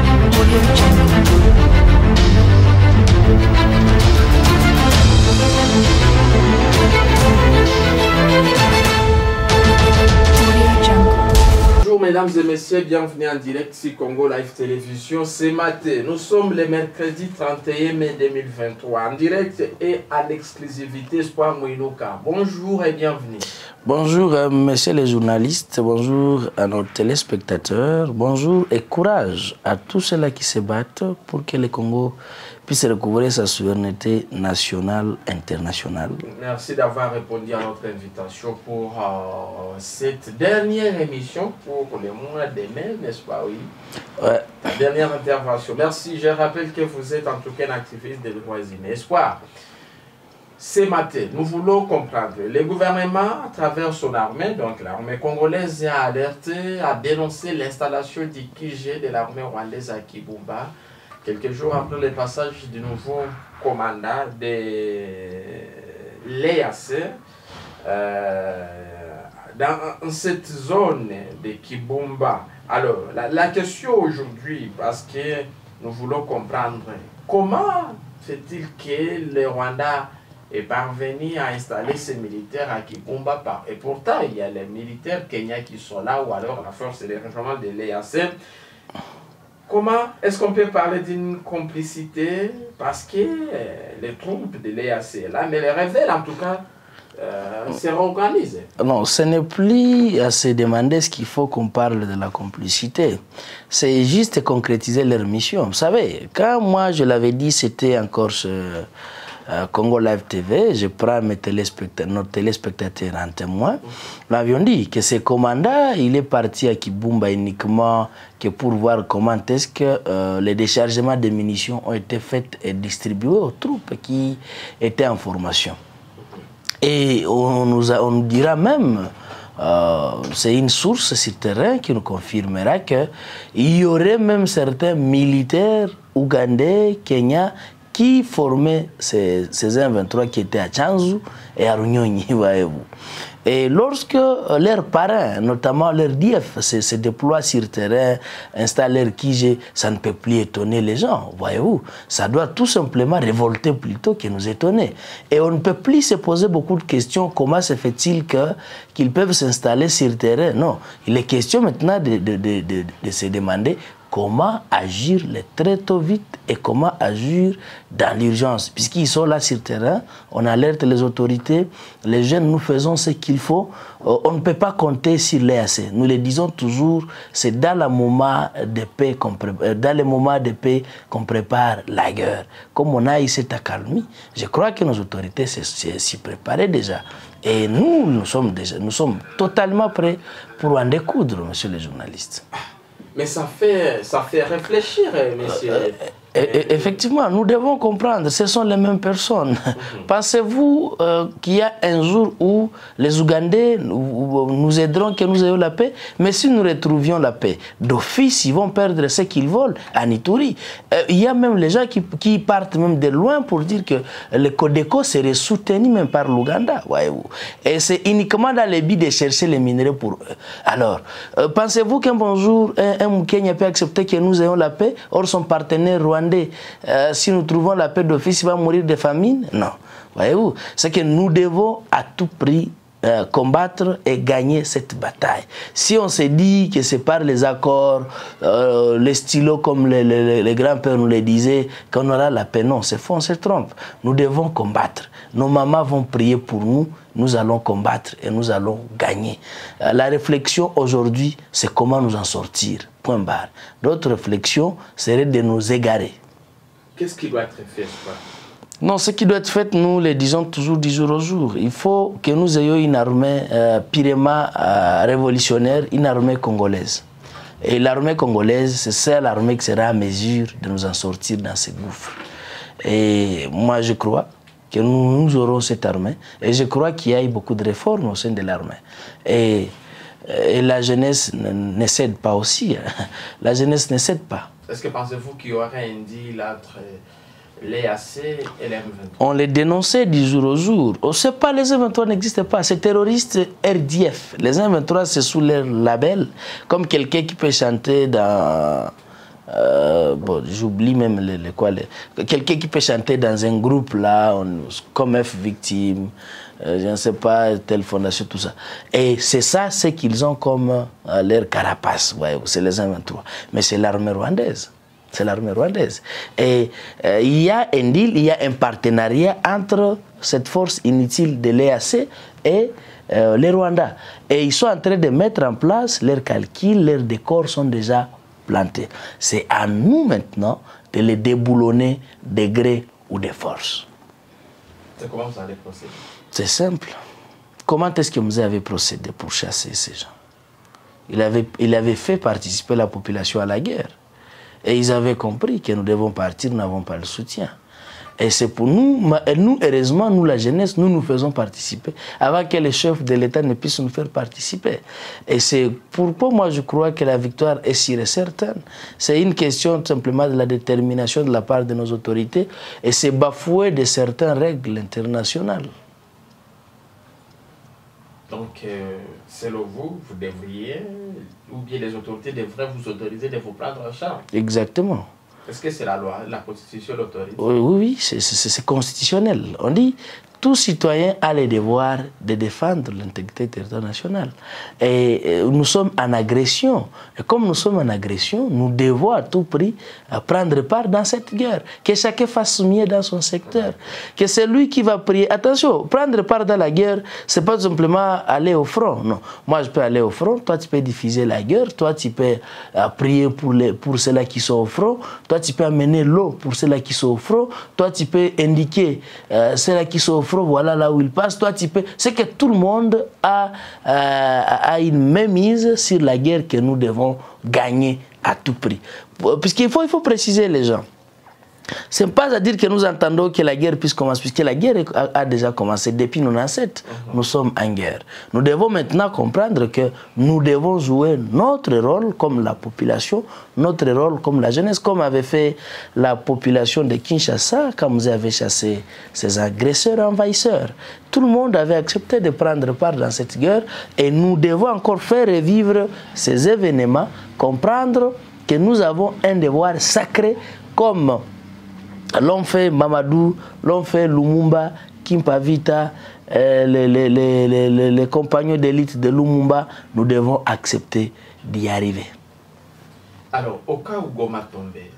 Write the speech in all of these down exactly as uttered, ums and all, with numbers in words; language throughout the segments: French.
Mesdames et messieurs, bienvenue en direct sur Congo Live Télévision. C'est matin. Nous sommes le mercredi trente et un mai deux mille vingt-trois. En direct et à l'exclusivité Espoir Moïnoka. Bonjour et bienvenue. Bonjour, euh, messieurs les journalistes. Bonjour à nos téléspectateurs. Bonjour et courage à tous ceux-là qui se battent pour que le Congo puisse recouvrir sa souveraineté nationale, internationale. Merci d'avoir répondu à notre invitation pour euh, cette dernière émission pour le mois de mai, n'est-ce pas? Oui. Ouais. La dernière intervention. Merci. Je rappelle que vous êtes en tout cas un activiste des droits humains. Espoir. Ce matin, nous voulons comprendre. Le gouvernement, à travers son armée, donc l'armée congolaise, a alerté, a dénoncé l'installation du Q G de l'armée rwandaise à Kibumba, quelques jours après le passage du nouveau commandant de l'E A C euh, dans cette zone de Kibumba. Alors, la, la question aujourd'hui, parce que nous voulons comprendre, comment fait-il que le Rwanda est parvenu à installer ses militaires à Kibumba? Et pourtant, il y a les militaires kenyans qui sont là, ou alors la force de régionale de l'E A C. Comment est-ce qu'on peut parler d'une complicité? Parce que les troupes de l'E A C là, mais les rebelles en tout cas, euh, se réorganisent. Non, ce n'est plus à se demander ce qu'il faut qu'on parle de la complicité. C'est juste concrétiser leur mission. Vous savez, quand moi je l'avais dit, c'était encore ce... Euh, Congo Live T V, je prends mes téléspectateurs, nos téléspectateurs en témoin. Nous avions dit que ce commandant, il est parti à Kibumba uniquement que pour voir comment est-ce que euh, les déchargements de munitions ont été faits et distribués aux troupes qui étaient en formation. Et on nous, a, on nous dira même, euh, c'est une source sur terrain qui nous confirmera qu'il y aurait même certains militaires ougandais, kenyans, qui formaient ces, ces M vingt-trois qui étaient à Tchanzu et à Runyonyi, voyez-vous. Et lorsque leurs parrains, notamment leur D F, se, se déploient sur terrain, installent leur Q G, ça ne peut plus étonner les gens, voyez-vous. Ça doit tout simplement révolter plutôt que nous étonner. Et on ne peut plus se poser beaucoup de questions. Comment se fait-il que, qu'ils peuvent s'installer sur terrain? Non. Il est question maintenant de, de, de, de, de se demander comment agir très tôt vite et comment agir dans l'urgence. Puisqu'ils sont là sur le terrain, on alerte les autorités, les jeunes, nous faisons ce qu'il faut. On ne peut pas compter sur l'E A C. Nous le disons toujours, c'est dans le moment de paix qu'on prépare, dans les moments de paix qu'on prépare la guerre. Comme on a eu cette accalmie, je crois que nos autorités s'y préparaient déjà. Et nous, nous sommes, déjà, nous sommes totalement prêts pour en découdre, monsieur les journalistes. Mais ça fait, ça fait réfléchir, monsieur. Euh, Et, effectivement, nous devons comprendre, ce sont les mêmes personnes. Mm-hmm. Pensez-vous euh, qu'il y a un jour où les Ougandais nous, nous aideront, que nous ayons la paix? Mais si nous retrouvions la paix, d'office, ils vont perdre ce qu'ils volent à Ituri. Euh, il y a même les gens qui, qui partent même de loin pour dire que le Codeco serait soutenu même par l'Ouganda, voyez-vous. Et c'est uniquement dans le but de chercher les minerais pour eux. Alors, euh, pensez-vous qu'un bon jour, un, un Kenya peut accepter que nous ayons la paix? Or, son partenaire rwandais, Euh, si nous trouvons la paix d'office, il va mourir de famine? Non. Voyez-vous, c'est que nous devons à tout prix euh, combattre et gagner cette bataille. Si on se dit que c'est par les accords, euh, les stylos comme les, les, les grands-pères nous le disaient, qu'on aura la paix, non, c'est faux, on se trompe. Nous devons combattre. Nos mamans vont prier pour nous, nous allons combattre et nous allons gagner. Euh, la réflexion aujourd'hui, c'est comment nous en sortir. Point barre. D'autres réflexions seraient de nous égarer. Qu'est-ce qui doit être fait, quoi? Non, ce qui doit être fait, nous le disons toujours du jour au jour. Il faut que nous ayons une armée euh, purement euh, révolutionnaire, une armée congolaise. Et l'armée congolaise, c'est celle l'armée qui sera à mesure de nous en sortir dans ces gouffres. Et moi, je crois que nous, nous aurons cette armée. Et je crois qu'il y a eu beaucoup de réformes au sein de l'armée. Et Et la jeunesse ne cède pas aussi. La jeunesse ne cède pas. Est-ce que pensez-vous qu'il y aurait un deal entre l'E A C et les M vingt-trois? On les dénonçait du jour au jour. On ne sait pas, les M vingt-trois n'existent pas. Ces terroristes R D F. Les M vingt-trois, c'est sous leur label. Comme quelqu'un qui peut chanter dans Euh, bon, j'oublie même les, les quoi. Les... Quelqu'un qui peut chanter dans un groupe là, on, comme F victime, euh, je ne sais pas, telle fondation, tout ça. Et c'est ça, c'est qu'ils ont comme euh, leur carapace, ouais, c'est les M vingt-trois. Mais c'est l'armée rwandaise. C'est l'armée rwandaise. Et euh, il y a un deal, il y a un partenariat entre cette force inutile de l'E A C et euh, les Rwandais. Et ils sont en train de mettre en place leurs calculs, leurs décors sont déjà plantés. C'est à nous maintenant de les déboulonner de gré ou de force. C'est comment vous allez procéder? C'est simple. Comment est-ce que vous avez procédé pour chasser ces gens? Il avait, il avait fait participer la population à la guerre. Et ils avaient compris que nous devons partir, nous n'avons pas le soutien. Et c'est pour nous, nous, heureusement, nous, la jeunesse, nous nous faisons participer avant que les chefs de l'État ne puissent nous faire participer. Et c'est pourquoi moi je crois que la victoire est sûre et certaine. C'est une question tout simplement de la détermination de la part de nos autorités et c'est bafouer de certaines règles internationales. Donc, euh, selon vous, vous devriez, ou bien les autorités devraient vous autoriser de vous prendre en charge. Exactement. Est-ce que c'est la loi, la Constitution l'autorise? Oui, oui, c'est constitutionnel. On dit tout citoyen a le devoir de défendre l'intégrité territoriale nationale. Et, et nous sommes en agression. Et comme nous sommes en agression, nous devons à tout prix prendre part dans cette guerre. Que chacun fasse mieux dans son secteur. Que c'est lui qui va prier. Attention, prendre part dans la guerre, c'est pas simplement aller au front. Non. Moi, je peux aller au front. Toi, tu peux diffuser la guerre. Toi, tu peux euh, prier pour, les, pour ceux-là qui sont au front. Toi, tu peux amener l'eau pour ceux-là qui sont au front. Toi, tu peux indiquer euh, ceux-là qui sont au front. Voilà là où il passe, toi tu peux... C'est que tout le monde a, euh, a une mainmise sur la guerre que nous devons gagner à tout prix. Puisqu'il faut, il faut préciser les gens. Ce n'est pas à dire que nous entendons que la guerre puisse commencer, puisque la guerre a, a déjà commencé depuis nos ancêtres. Uh-huh. Nous sommes en guerre. Nous devons maintenant comprendre que nous devons jouer notre rôle comme la population, notre rôle comme la jeunesse, comme avait fait la population de Kinshasa quand vous avez chassé ces agresseurs envahisseurs. Tout le monde avait accepté de prendre part dans cette guerre et nous devons encore faire revivre ces événements, comprendre que nous avons un devoir sacré comme l'ont fait Mamadou, l'ont fait Lumumba, Kimpavita, euh, les, les, les, les, les compagnons d'élite de Lumumba, nous devons accepter d'y arriver. Alors, au cas où Goma tombait,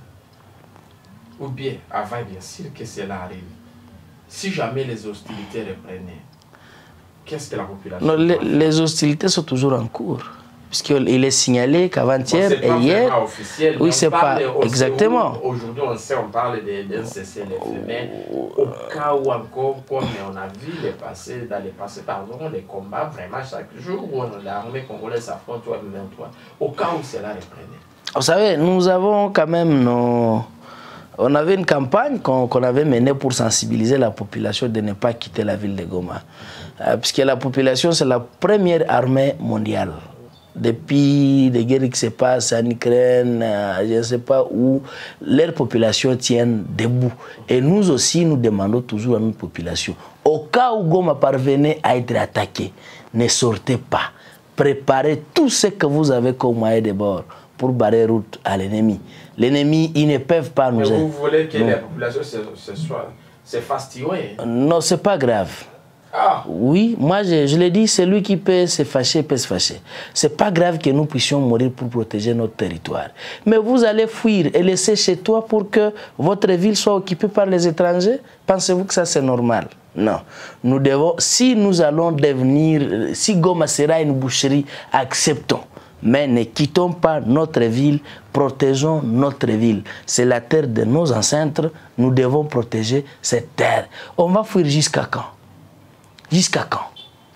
ou bien avant bien sûr que cela arrive, si jamais les hostilités reprenaient, qu'est-ce que la population... Non, les, les hostilités sont toujours en cours. Puisqu'il est signalé qu'avant-hier bon, et hier... Officiel, oui, c'est pas... Exactement. Aujourd'hui, on sait, on parle d'un cessez-le-feu, mais au cas où encore, comme on a vu les passés, dans les passés, pardon, les combats, vraiment chaque jour où l'armée congolaise s'affronte au M vingt-trois, au cas où cela reprenait. Vous savez, nous avons quand même nos... On avait une campagne qu'on qu'on avait menée pour sensibiliser la population de ne pas quitter la ville de Goma. Euh, puisque la population, c'est la première armée mondiale. Depuis les guerres qui se passent en Ukraine, euh, je ne sais pas où, leur population tiennent debout. Et nous aussi, nous demandons toujours à notre population, au cas où Goma parvenait à être attaqué, ne sortez pas. Préparez tout ce que vous avez comme moyen de bord pour barrer route à l'ennemi. L'ennemi, ils ne peuvent pas nous... Mais vous voulez que non. La population se, se soit se fasse tuer? Non, c'est pas grave. Ah. Oui, moi je, je l'ai dit, celui qui peut se fâcher, peut se fâcher. C'est pas grave que nous puissions mourir pour protéger notre territoire. Mais vous allez fuir et laisser chez toi pour que votre ville soit occupée par les étrangers? Pensez-vous que ça c'est normal? Non. Nous devons, si nous allons devenir, si Goma sera une boucherie, acceptons. Mais ne quittons pas notre ville, protégeons notre ville. C'est la terre de nos ancêtres, nous devons protéger cette terre. On va fuir jusqu'à quand? Jusqu'à quand?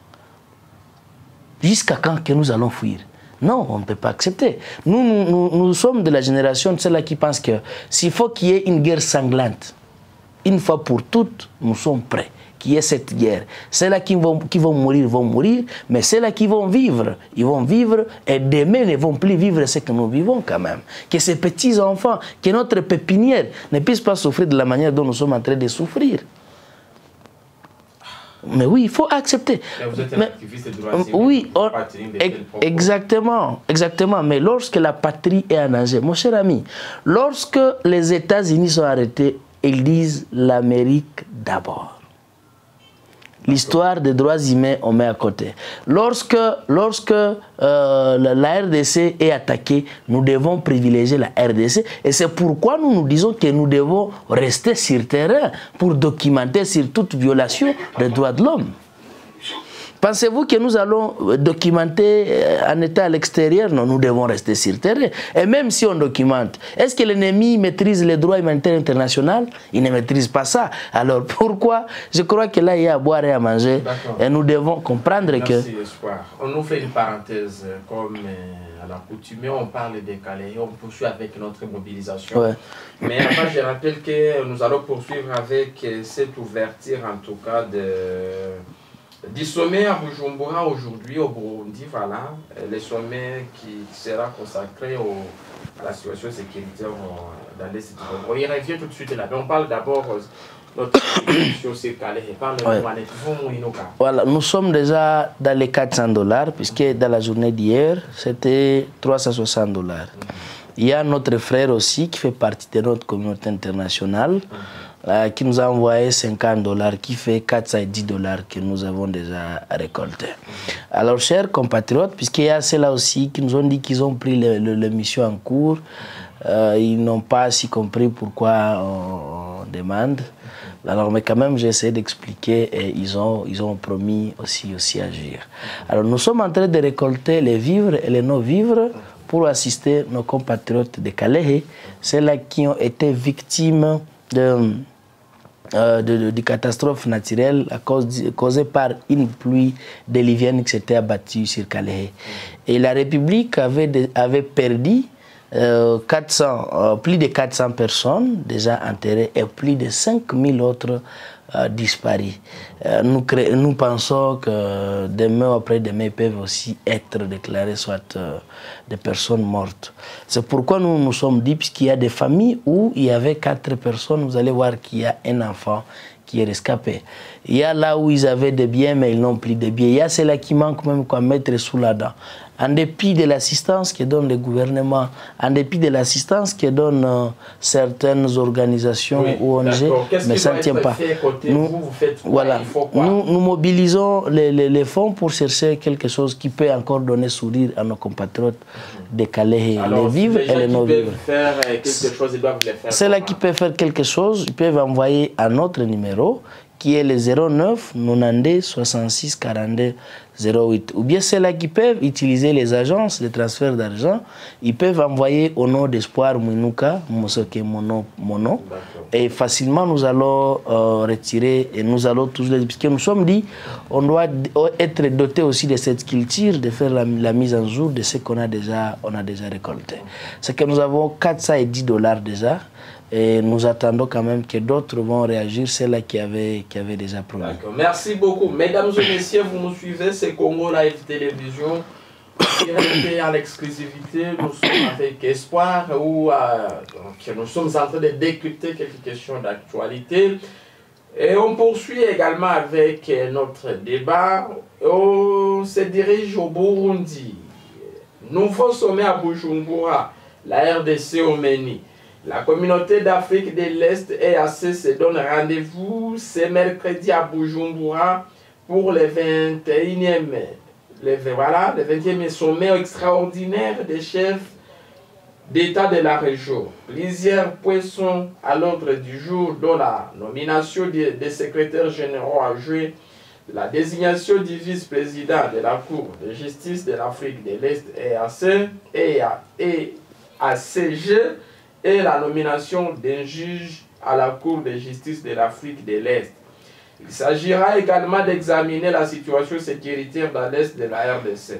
Jusqu'à quand que nous allons fuir? Non, on ne peut pas accepter. Nous, nous, nous, nous sommes de la génération de ceux-là qui pensent que s'il faut qu'il y ait une guerre sanglante, une fois pour toutes, nous sommes prêts qu'il y ait cette guerre. Ceux-là qui vont, qui vont mourir vont mourir, mais ceux-là qui vont vivre, ils vont vivre et demain ne vont plus vivre ce que nous vivons quand même. Que ces petits-enfants, que notre pépinière ne puisse pas souffrir de la manière dont nous sommes en train de souffrir. Mais oui, il faut accepter. Mais vous êtes un mais, activiste de droits humains. Oui, on, exactement, exactement. Mais lorsque la patrie est en danger, mon cher ami, lorsque les États-Unis sont arrêtés, ils disent l'Amérique d'abord. L'histoire des droits humains, on met à côté. Lorsque, lorsque euh, la, la R D C est attaquée, nous devons privilégier la R D C. Et c'est pourquoi nous nous disons que nous devons rester sur terrain pour documenter sur toute violation des droits de l'homme. Pensez-vous que nous allons documenter en état à l'extérieur? Non, nous devons rester sur terrain. Et même si on documente, est-ce que l'ennemi maîtrise les droits humanitaires internationaux? Il ne maîtrise pas ça. Alors pourquoi? Je crois que là, il y a à boire et à manger. Et nous devons comprendre Merci, que... Merci, Espoir. On nous fait une parenthèse. Comme à l'accoutumée, on parle des Calais et on poursuit avec notre mobilisation. Ouais. Mais avant, je rappelle que nous allons poursuivre avec cette ouverture, en tout cas, de... du sommet à Bujumbura aujourd'hui au Burundi, voilà, le sommet qui sera consacré au, à la situation sécuritaire dans les cités. On y revient tout de suite là, mais on parle d'abord de notre situation sur Calais. Voilà, nous sommes déjà dans les quatre cents dollars, puisque dans la journée d'hier, c'était trois cent soixante dollars. Mm-hmm. Il y a notre frère aussi qui fait partie de notre communauté internationale. Mm-hmm. Euh, qui nous a envoyé cinquante dollars, qui fait quatre cent dix dollars que nous avons déjà récolté. Alors, chers compatriotes, puisqu'il y a ceux-là aussi qui nous ont dit qu'ils ont pris le, le, le mission en cours, euh, ils n'ont pas si compris pourquoi on, on demande. Alors, mais quand même, j'ai essayé d'expliquer et ils ont, ils ont promis aussi, aussi agir. Alors, nous sommes en train de récolter les vivres et les non-vivres pour assister nos compatriotes de Calais, ceux-là qui ont été victimes de... Euh, de, de, de catastrophes naturelles à cause, causées par une pluie diluvienne qui s'était abattue sur Calais. Et la République avait, de, avait perdu euh, quatre cents, euh, plus de quatre cents personnes déjà enterrées et plus de cinq mille autres euh, disparus. Euh, nous, cré... nous pensons que demain ou après-demain ils peuvent aussi être déclarés soit euh, des personnes mortes. C'est pourquoi nous nous sommes dit, puisqu'il y a des familles où il y avait quatre personnes, vous allez voir qu'il y a un enfant qui est rescapé. Il y a là où ils avaient des biens, mais ils n'ont plus de biens. Il y a ceux-là qui manquent même quoi mettre sous la dent. En dépit de l'assistance que donne le gouvernement, en dépit de l'assistance que donnent euh, certaines organisations oui, ou O N G, mais ça ne tient pas. Nous, vous, vous faites quoi, voilà, nous, nous mobilisons les, les, les fonds pour chercher quelque chose qui peut encore donner sourire à nos compatriotes de Calais, les vivres et les non-vivres. Ceux-là qui peuvent faire quelque chose, ils peuvent envoyer à notre numéro qui est le zéro neuf quatre-vingt-dix soixante-six quarante-deux zéro huit. Ou bien ceux-là qui peuvent utiliser les agences de transfert d'argent, ils peuvent envoyer au nom d'Espoir Mouinouka, Mosoke Mono, Mono et facilement nous allons euh, retirer et nous allons tous les... Puisque nous sommes dit, on doit être doté aussi de cette culture, de faire la, la mise en jour de ce qu'on a déjà, on a déjà récolté. C'est que nous avons quatre cent dix dollars déjà. Et nous attendons quand même que d'autres vont réagir, ceux-là qui avaient, qui avaient déjà promis. D'accord, merci beaucoup. Mesdames et messieurs, vous nous suivez, c'est Congo Live Télévision. En exclusivité, nous sommes avec Espoir, où euh, donc, nous sommes en train de décrypter quelques questions d'actualité. Et on poursuit également avec notre débat. On se dirige au Burundi. Nouveau sommet à Bujumbura, la R D C au Meni. La communauté d'Afrique de l'Est E A C se donne rendez-vous ce mercredi à Bujumbura pour le vingt et unième, le, voilà, le vingtième sommet extraordinaire des chefs d'État de la région. Plusieurs points sont à l'ordre du jour, dont la nomination des, des secrétaires généraux adjoints, la désignation du vice-président de la Cour de justice de l'Afrique de l'Est E A C et A C G, et la nomination d'un juge à la Cour de justice de l'Afrique de l'Est. Il s'agira également d'examiner la situation sécuritaire dans l'Est de la R D C.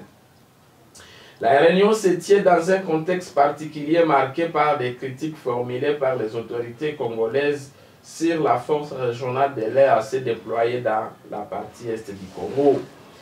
La réunion se tient dans un contexte particulier marqué par des critiques formulées par les autorités congolaises sur la force régionale de l'E A C déployée dans la partie est du Congo.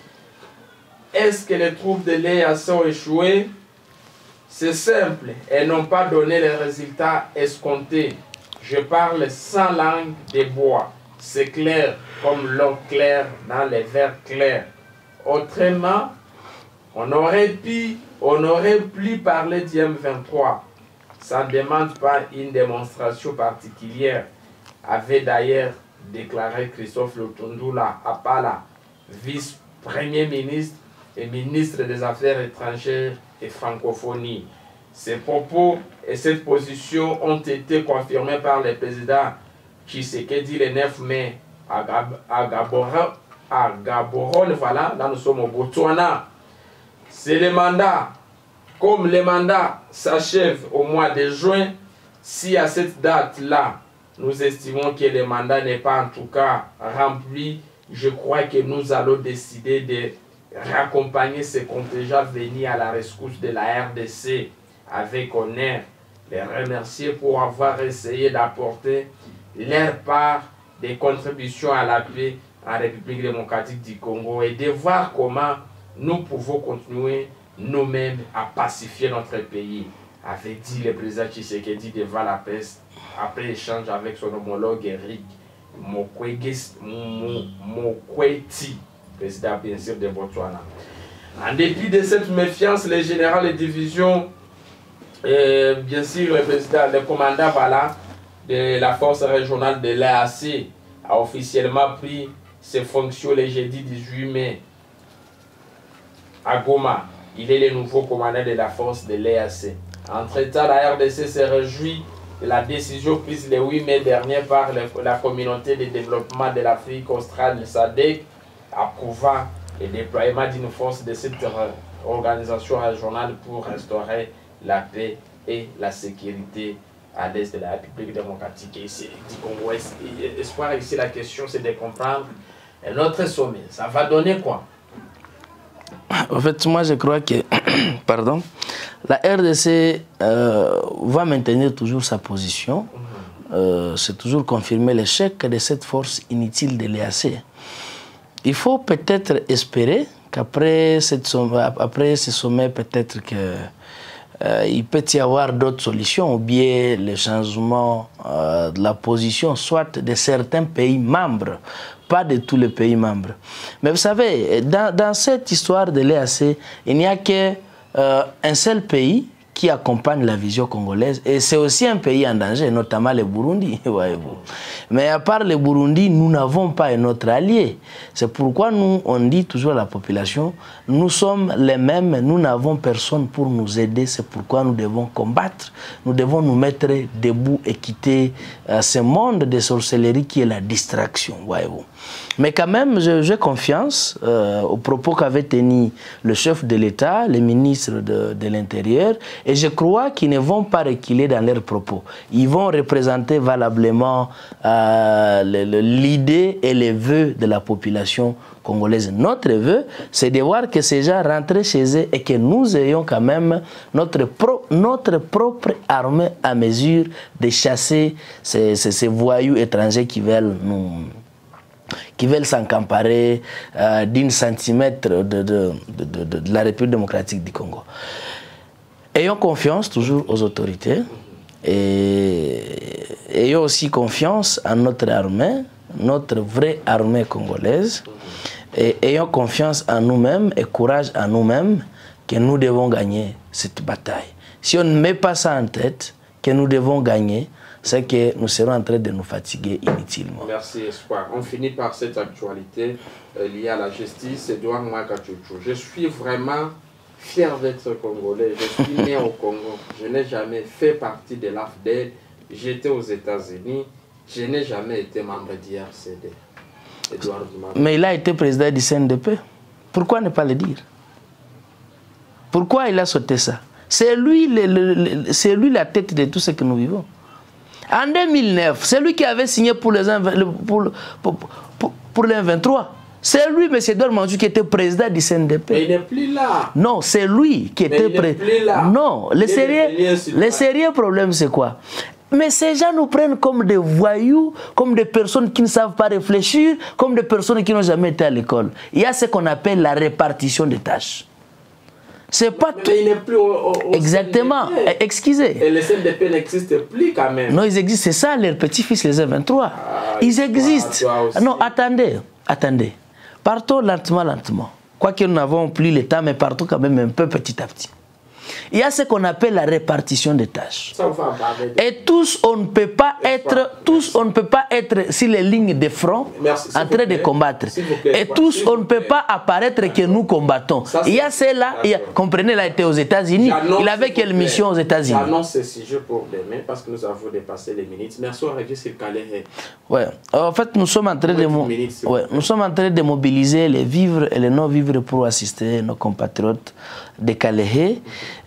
Est-ce que les troupes de l'E A C ont échoué? C'est simple et n'ont pas donné les résultats escomptés. Je parle sans langue de bois. c'est clair comme l'eau claire dans les verres clairs. Autrement, on aurait pu, on aurait pu parler du M vingt-trois. Ça ne demande pas une démonstration particulière, avait d'ailleurs déclaré Christophe Lutundula Apala, vice-premier ministre et ministre des Affaires étrangères et francophonie. Ces propos et cette position ont été confirmés par le président Tshisekedi le neuf mai à, Gab à, Gaborone, à Gaborone, voilà, là nous sommes au Botswana. C'est le mandat, comme le mandat s'achève au mois de juin, si à cette date-là, nous estimons que le mandat n'est pas en tout cas rempli, je crois que nous allons décider de raccompagner ces contingents venus à la rescousse de la R D C avec honneur, les remercier pour avoir essayé d'apporter leur part des contributions à la paix en République démocratique du Congo et de voir comment nous pouvons continuer nous-mêmes à pacifier notre pays, avait dit le président Tshisekedi devant la presse après échange avec son homologue Eric Mokweti, président bien sûr de Botswana. En dépit de cette méfiance, les généraux de division, et bien sûr le président, le commandant voilà, de la force régionale de l'A A C a officiellement pris ses fonctions le jeudi dix-huit mai à Goma. Il est le nouveau commandant de la force de l'A A C. Entre-temps, la R D C se réjouit de la décision prise le huit mai dernier par la communauté de développement de l'Afrique australe, le S A D C, approuvant le déploiement d'une force de cette organisation régionale pour restaurer la paix et la sécurité à l'est de la République démocratique et ici, du Congo. Espoir ici, la question c'est de comprendre notre sommet. Ça va donner quoi? En fait, moi je crois que pardon, la R D C euh, va maintenir toujours sa position. Mm-hmm. euh, c'est toujours confirmer l'échec de cette force inutile de l'E A C. Il faut peut-être espérer qu'après après ce sommet, peut-être que euh, il peut y avoir d'autres solutions, ou bien le changement euh, de la position, soit de certains pays membres, pas de tous les pays membres. Mais vous savez, dans, dans cette histoire de l'E A C, il n'y a qu'un euh, seul pays qui accompagne la vision congolaise, et c'est aussi un pays en danger, notamment le Burundi. Mais à part le Burundi, nous n'avons pas un autre allié. C'est pourquoi nous, on dit toujours à la population, nous sommes les mêmes, nous n'avons personne pour nous aider, c'est pourquoi nous devons combattre, nous devons nous mettre debout et quitter euh, ce monde de sorcellerie qui est la distraction. Voyez-vous. Mais quand même, j'ai confiance euh, aux propos qu'avait tenu le chef de l'État, le ministre de, de l'Intérieur, et je crois qu'ils ne vont pas reculer dans leurs propos. Ils vont représenter valablement euh, l'idée et les vœux de la population congolaise. Notre vœu, c'est de voir que ces gens rentrent chez eux et que nous ayons quand même notre, pro, notre propre armée à mesure de chasser ces, ces, ces voyous étrangers qui veulent nous... qui veulent s'emparer euh, d'une centimètre de, de, de, de, de la République démocratique du Congo. Ayons confiance toujours aux autorités et ayons aussi confiance en notre armée, notre vraie armée congolaise, et ayons confiance en nous-mêmes et courage en nous-mêmes que nous devons gagner cette bataille. Si on ne met pas ça en tête, que nous devons gagner, c'est que nous serons en train de nous fatiguer inutilement. Merci Espoir. On finit par cette actualité euh, liée à la justice. Edouard Mwakachouchou. Je suis vraiment fier d'être congolais. Je suis né au Congo. Je n'ai jamais fait partie de l'A F D E L. J'étais aux États-Unis. Je n'ai jamais été membre d'I R C D. Edouard Mwakachouchou. Mais il a été président du C N D P. Pourquoi ne pas le dire? Pourquoi il a sauté ça? C'est lui, le, le, le, c'est lui la tête de tout ce que nous vivons. En deux mille neuf, c'est lui qui avait signé pour les pour, pour, pour, pour les vingt-trois. C'est lui, M. Edouard Manjou, qui était président du C N D P. Mais il n'est plus là. Non, c'est lui qui était président. Non, le sérieux, le sérieux problème, c'est quoi? Mais ces gens nous prennent comme des voyous, comme des personnes qui ne savent pas réfléchir, comme des personnes qui n'ont jamais été à l'école. Il y a ce qu'on appelle la répartition des tâches. C'est pas mais tout. Mais il n'est plus au, au, au Exactement. C N D P. Excusez. Et le C N D P n'existe plus quand même. Non, ils existent. C'est ça, leurs petits-fils, les E vingt-trois. Ah, ils existent. Toi, toi non, attendez. Attendez. Partons lentement, lentement. Quoique nous n'avons plus le temps, mais partons quand même un peu petit à petit. Il y a ce qu'on appelle la répartition des tâches. Ça, on va en parler. Et tous, on ne peut pas être, tous, on ne peut pas être sur les lignes de front Merci, en train de combattre. Plaît, et tous, on ne peut pas apparaître que nous combattons. Ça, il y a celle-là, comprenez, il a été aux États-Unis. Il avait quelle mission aux États-Unis? J'annonce ce sujet pour demain parce que nous avons dépassé les minutes. Merci, on revient sur le Calais. Ouais. En fait, nous sommes en train de, minutes, ouais. nous sommes en train de mobiliser les vivres et les non-vivres pour assister nos compatriotes de Calais.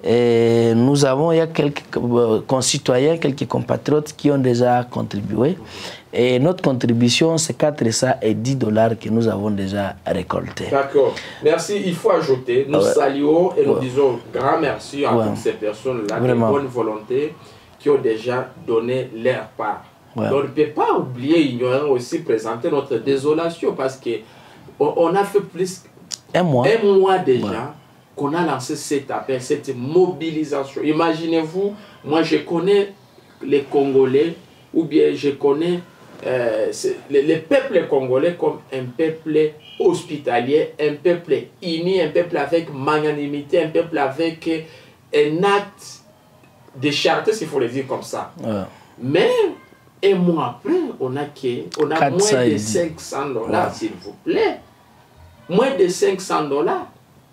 Et nous avons, il y a quelques concitoyens, quelques compatriotes qui ont déjà contribué. Et notre contribution, c'est quatre cent dix dollars que nous avons déjà récoltés. D'accord. Merci. Il faut ajouter, nous ouais. saluons et nous ouais. disons grand merci à ouais. toutes ces personnes-là de bonne volonté qui ont déjà donné leur part. Ouais. Donc, on ne peut pas oublier, ignorer aussi, présenter notre désolation parce qu'on on a fait plus un mois, un mois déjà. Ouais. qu'on a lancé cet appel, cette mobilisation. Imaginez-vous, moi je connais les Congolais, ou bien je connais euh, les, les peuples congolais comme un peuple hospitalier, un peuple uni, un peuple avec magnanimité, un peuple avec un acte de charité, s'il faut le dire comme ça. Ouais. Mais un mois après, on a, on a moins de cinq cents dollars, ouais. s'il vous plaît. Moins de cinq cents dollars.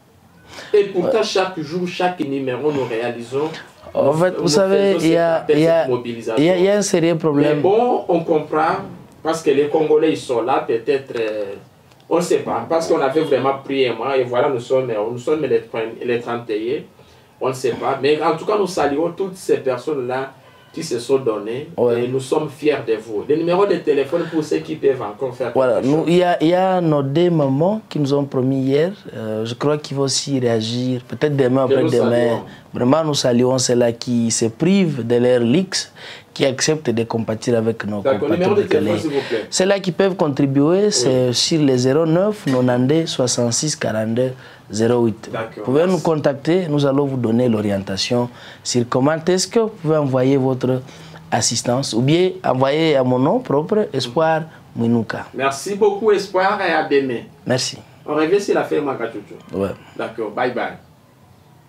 Et pourtant, ouais. chaque jour, chaque numéro, nous réalisons. En fait, nous, vous savez, il y, y, y, y a un sérieux problème. Mais bon, on comprend, parce que les Congolais, ils sont là, peut-être, euh, on ne sait pas, parce qu'on avait vraiment pris un mois, et voilà, nous sommes, nous sommes les, les trente et un, on ne sait pas. Mais en tout cas, nous saluons toutes ces personnes-là qui se sont donnés, ouais. et nous sommes fiers de vous. Les numéros de téléphone pour ceux qui peuvent encore faire voilà. Nous, il, y a, il y a nos deux mamans qui nous ont promis hier, euh, je crois qu'ils vont aussi réagir, peut-être demain, après-demain. Vraiment, nous saluons ceux-là qui se privent de leur luxe, qui acceptent de compatir avec nos compatriotes de Calais. Ceux-là qui peuvent contribuer, c'est oui. sur les zéro neuf quatre-vingt-deux soixante-six quarante-deux zéro huit. Vous pouvez nous contacter, nous allons vous donner l'orientation sur comment est-ce que vous pouvez envoyer votre assistance ou bien envoyer à mon nom propre, Espoir Mwinuka. Merci beaucoup, Espoir, et à demain. Merci. On revient sur la ferme à Kachouchou. Ouais. D'accord, bye bye.